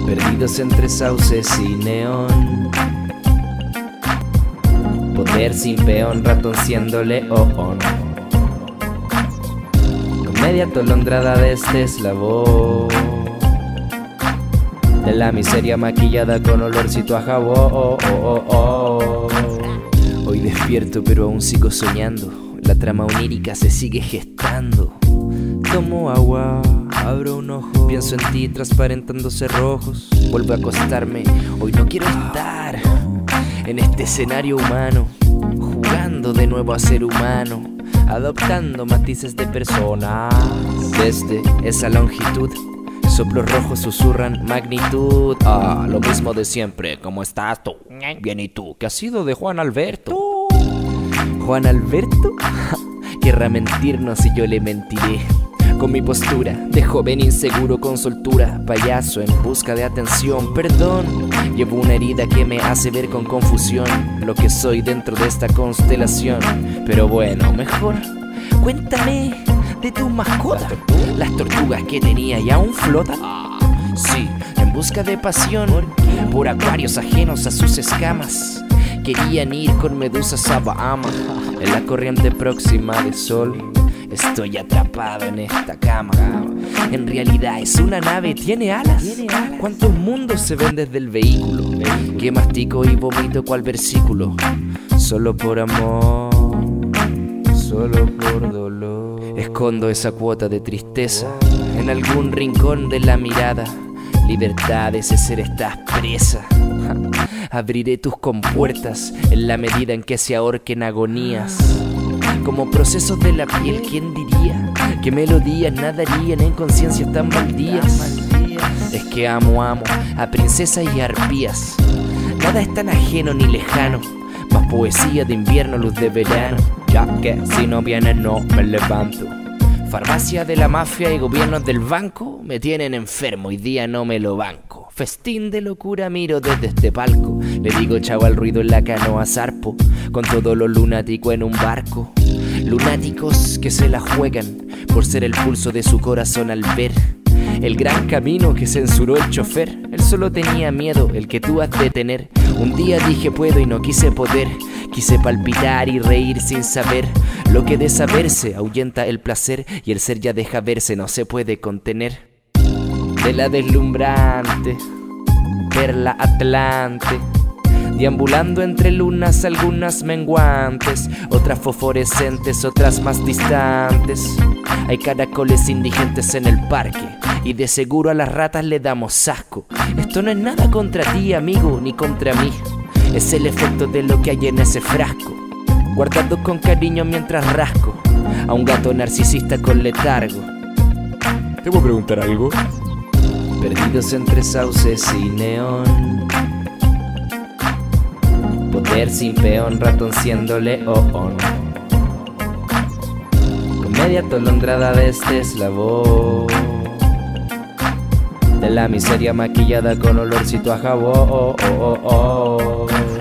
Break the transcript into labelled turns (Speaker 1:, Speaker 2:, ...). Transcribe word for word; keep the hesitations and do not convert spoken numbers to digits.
Speaker 1: Perdidos entre sauces y neón, poder sin peón, ratón siendo león, comedia atolondrada de este eslabón, de la miseria maquillada con olorcito a jabón. Oh, oh, oh. Hoy despierto pero aún sigo soñando, la trama onírica se sigue gestando. Tomo agua, abro un ojo, pienso en ti transparentándose rojos. Vuelvo a acostarme, hoy no quiero estar en este escenario humano, jugando de nuevo a ser humano, adoptando matices de personas. Desde esa longitud, soplos rojos susurran magnitud. Ah, lo mismo de siempre, ¿cómo estás tú? Bien, ¿y tú? ¿Qué ha sido de Juan Alberto? ¿Juan Alberto? Querrá mentirnos y yo le mentiré. Con mi postura de joven inseguro con soltura, payaso en busca de atención. Perdón, llevo una herida que me hace ver con confusión lo que soy dentro de esta constelación. Pero bueno, mejor cuéntame de tus mascotas, las tortugas que tenía y aún flotan. Sí, en busca de pasión por acuarios ajenos a sus escamas. Querían ir con medusas a Bahamas. En la corriente próxima del sol estoy atrapado en esta cama. En realidad es una nave, ¿tiene alas? ¿Cuántos mundos se ven desde el vehículo? Que mastico y vomito cual versículo. Solo por amor, solo por dolor. Escondo esa cuota de tristeza en algún rincón de la mirada. Libertad, ese ser estás presa. Abriré tus compuertas en la medida en que se ahorquen agonías. Como procesos de la piel, ¿quién diría? Que melodías nadarían en conciencias tan baldías. Es que amo, amo a princesas y arpías. Nada es tan ajeno ni lejano, más poesía de invierno, luz de verano. Ya que si no vienes no me levanto. Farmacia de la mafia y gobiernos del banco me tienen enfermo, hoy día no me lo banco. Festín de locura miro desde este palco. Le digo chao al ruido en la canoa zarpo, con todo lo lunático en un barco. Lunáticos que se la juegan por ser el pulso de su corazón al ver el gran camino que censuró el chofer. Él solo tenía miedo, el que tú has de tener. Un día dije puedo y no quise poder. Quise palpitar y reír sin saber. Lo que de saberse ahuyenta el placer, y el ser ya deja verse, no se puede contener. De la deslumbrante perla atlante, deambulando entre lunas, algunas menguantes, otras fosforescentes, otras más distantes. Hay caracoles indigentes en el parque, y de seguro a las ratas le damos asco. Esto no es nada contra ti, amigo, ni contra mí. Es el efecto de lo que hay en ese frasco, guardado con cariño mientras rasco a un gato narcisista con letargo.
Speaker 2: ¿Te puedo preguntar algo?
Speaker 1: Perdidos entre sauces y neón, poder sin peón, ratón siendo león, comedia atolondrada de este eslabón, de la miseria maquillada con olorcito a jabón. Oh, oh, oh.